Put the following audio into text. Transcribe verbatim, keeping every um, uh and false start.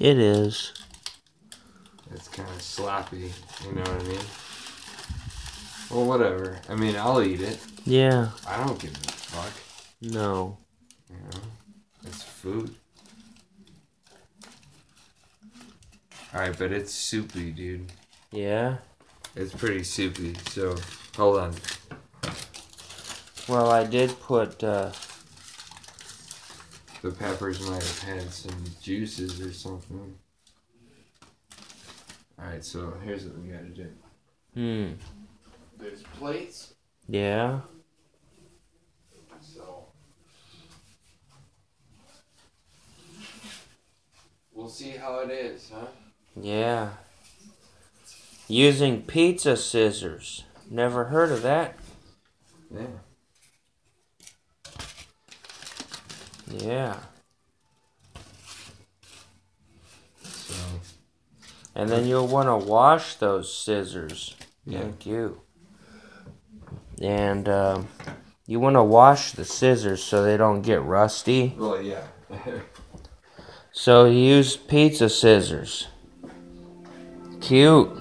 It is. It's kind of sloppy, you know what I mean? Well, whatever. I mean, I'll eat it. Yeah. I don't give a fuck. No. You know? It's food. Alright, but it's soupy, dude. Yeah? It's pretty soupy, so hold on. Well, I did put, uh... the peppers might have had some juices or something. Alright, so here's what we gotta do. Hmm. There's plates. Yeah? So we'll see how it is, huh? Yeah. Using pizza scissors. Never heard of that. Yeah. Yeah. So. And then you'll want to wash those scissors. Yeah. Thank you. And um, you want to wash the scissors so they don't get rusty. Well, yeah. So use pizza scissors. Cute.